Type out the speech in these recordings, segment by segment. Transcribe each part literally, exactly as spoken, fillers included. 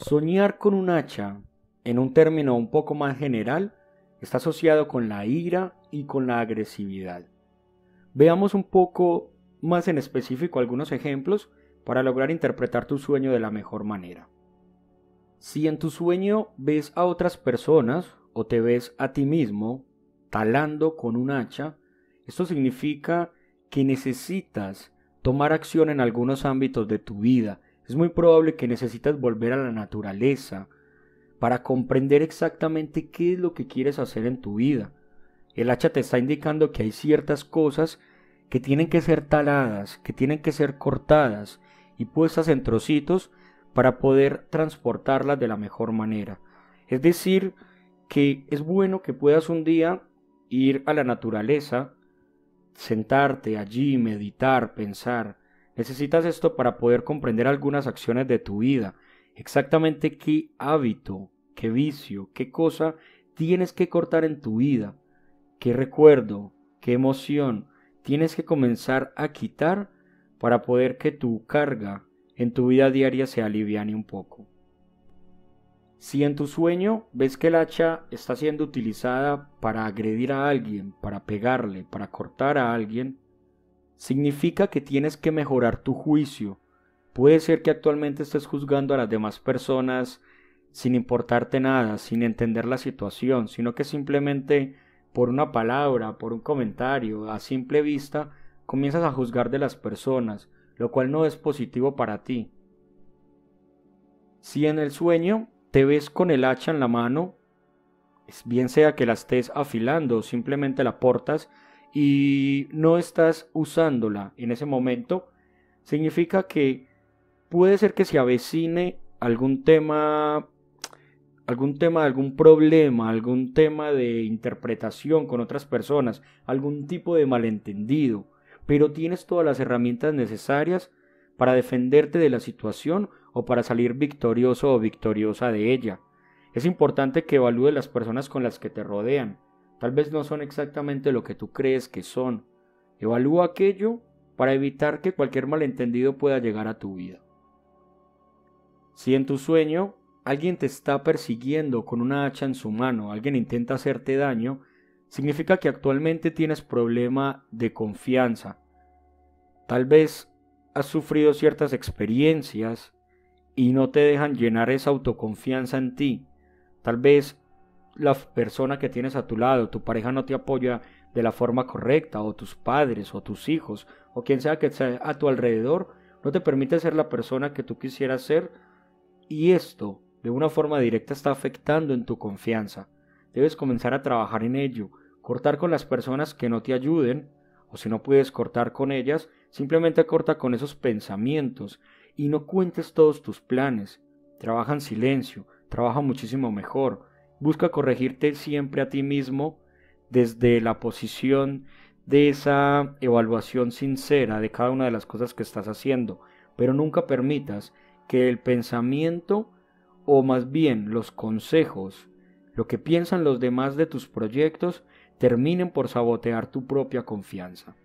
Soñar con un hacha, en un término un poco más general, está asociado con la ira y con la agresividad. Veamos un poco más en específico algunos ejemplos para lograr interpretar tu sueño de la mejor manera. Si en tu sueño ves a otras personas o te ves a ti mismo talando con un hacha, esto significa que necesitas tomar acción en algunos ámbitos de tu vida. Es muy probable que necesites volver a la naturaleza para comprender exactamente qué es lo que quieres hacer en tu vida. El hacha te está indicando que hay ciertas cosas que tienen que ser taladas, que tienen que ser cortadas y puestas en trocitos para poder transportarlas de la mejor manera. Es decir, que es bueno que puedas un día ir a la naturaleza, sentarte allí, meditar, pensar. Necesitas esto para poder comprender algunas acciones de tu vida, exactamente qué hábito, qué vicio, qué cosa tienes que cortar en tu vida, qué recuerdo, qué emoción tienes que comenzar a quitar para poder que tu carga en tu vida diaria se aliviane un poco. Si en tu sueño ves que el hacha está siendo utilizada para agredir a alguien, para pegarle, para cortar a alguien, significa que tienes que mejorar tu juicio. Puede ser que actualmente estés juzgando a las demás personas sin importarte nada, sin entender la situación, sino que simplemente por una palabra, por un comentario, a simple vista, comienzas a juzgar de las personas, lo cual no es positivo para ti. Si en el sueño te ves con el hacha en la mano, bien sea que la estés afilando o simplemente la portas y no estás usándola en ese momento, significa que puede ser que se avecine algún tema, algún tema, algún problema, algún tema de interpretación con otras personas, algún tipo de malentendido, pero tienes todas las herramientas necesarias para defenderte de la situación o para salir victorioso o victoriosa de ella. Es importante que evalúes las personas con las que te rodean. Tal vez no son exactamente lo que tú crees que son. Evalúa aquello para evitar que cualquier malentendido pueda llegar a tu vida. Si en tu sueño alguien te está persiguiendo con una hacha en su mano, alguien intenta hacerte daño, significa que actualmente tienes problema de confianza. Tal vez has sufrido ciertas experiencias y no te dejan llenar esa autoconfianza en ti. Tal vez la persona que tienes a tu lado, tu pareja, no te apoya de la forma correcta, o tus padres, o tus hijos, o quien sea que esté a tu alrededor, no te permite ser la persona que tú quisieras ser, y esto de una forma directa está afectando en tu confianza. Debes comenzar a trabajar en ello, cortar con las personas que no te ayuden, o si no puedes cortar con ellas, simplemente corta con esos pensamientos y no cuentes todos tus planes. Trabaja en silencio, trabaja muchísimo mejor. Busca corregirte siempre a ti mismo desde la posición de esa evaluación sincera de cada una de las cosas que estás haciendo, pero nunca permitas que el pensamiento, o más bien los consejos, lo que piensan los demás de tus proyectos, terminen por sabotear tu propia confianza.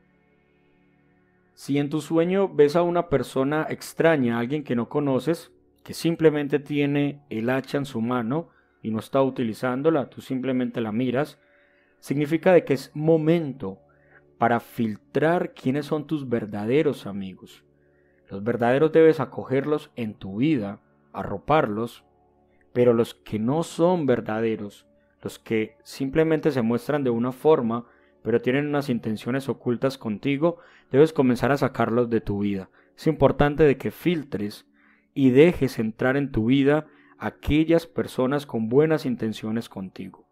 Si en tu sueño ves a una persona extraña, a alguien que no conoces, que simplemente tiene el hacha en su mano y no está utilizándola, tú simplemente la miras, significa de que es momento para filtrar quiénes son tus verdaderos amigos. Los verdaderos debes acogerlos en tu vida, arroparlos, pero los que no son verdaderos, los que simplemente se muestran de una forma, pero tienen unas intenciones ocultas contigo, debes comenzar a sacarlos de tu vida. Es importante de que filtres y dejes entrar en tu vida aquellas personas con buenas intenciones contigo.